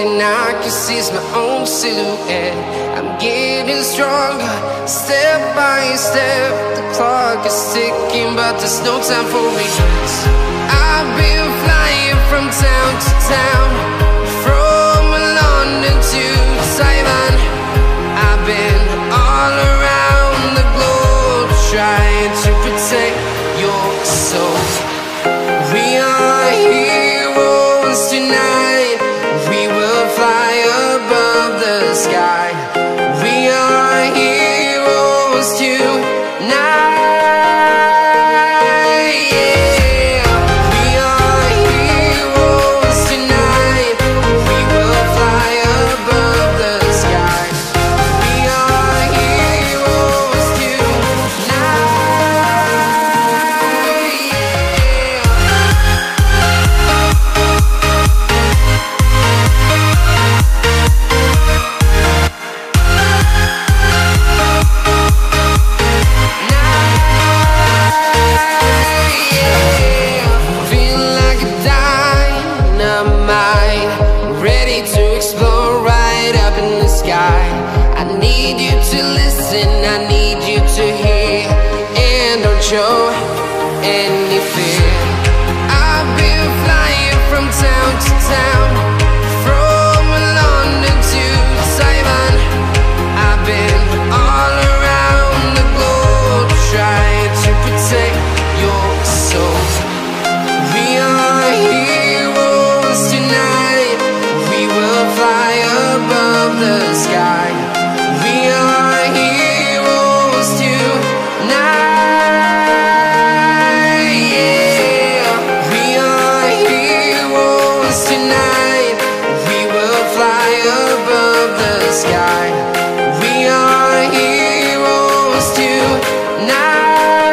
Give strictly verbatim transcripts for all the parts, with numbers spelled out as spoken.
and I can see my own silhouette. I'm getting stronger, step by step. The clock is ticking, but there's no time for regrets. I've been flying from town to town, from London to Taiwan. I've been all around the globe, trying to protect your soul. We are heroes tonight. We will fly above the sky. We are heroes tonight. I need you to listen, I need you to hear, and don't show any fear. I've been flying from town to town, from London to Taiwan. I've been all around the globe, trying to protect your soul. We are heroes tonight. We will fly above the sky. We are heroes tonight, yeah. We are heroes tonight. We will fly above the sky. We are heroes tonight.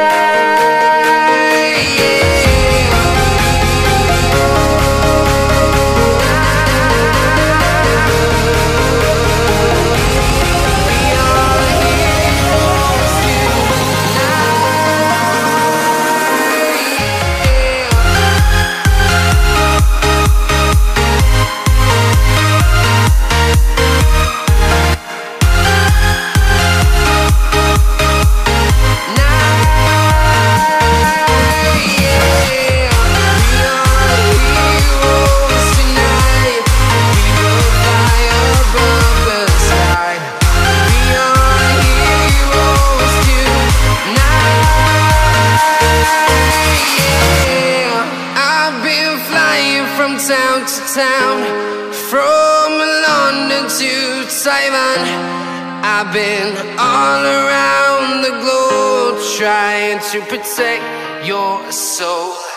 From town to town, from London to Taiwan. I've been all around the globe, trying to protect your soul.